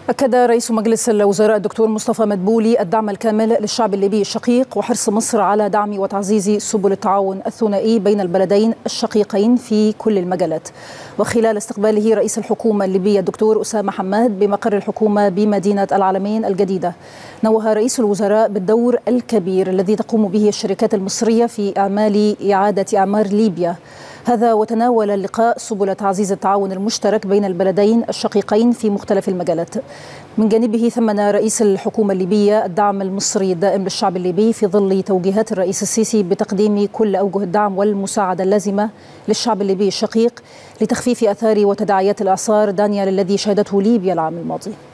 أكد رئيس مجلس الوزراء الدكتور مصطفى مدبولي الدعم الكامل للشعب الليبي الشقيق وحرص مصر على دعم وتعزيز سبل التعاون الثنائي بين البلدين الشقيقين في كل المجالات. وخلال استقباله رئيس الحكومة الليبية الدكتور أسامة حماد بمقر الحكومة بمدينة العلمين الجديدة، نوه رئيس الوزراء بالدور الكبير الذي تقوم به الشركات المصرية في إعمال إعادة إعمار ليبيا. هذا وتناول اللقاء سبل تعزيز التعاون المشترك بين البلدين الشقيقين في مختلف المجالات. من جانبه ثمن رئيس الحكومة الليبية الدعم المصري الدائم للشعب الليبي في ظل توجيهات الرئيس السيسي بتقديم كل أوجه الدعم والمساعدة اللازمة للشعب الليبي الشقيق لتخفيف آثار وتداعيات الإعصار دانيال الذي شهدته ليبيا العام الماضي.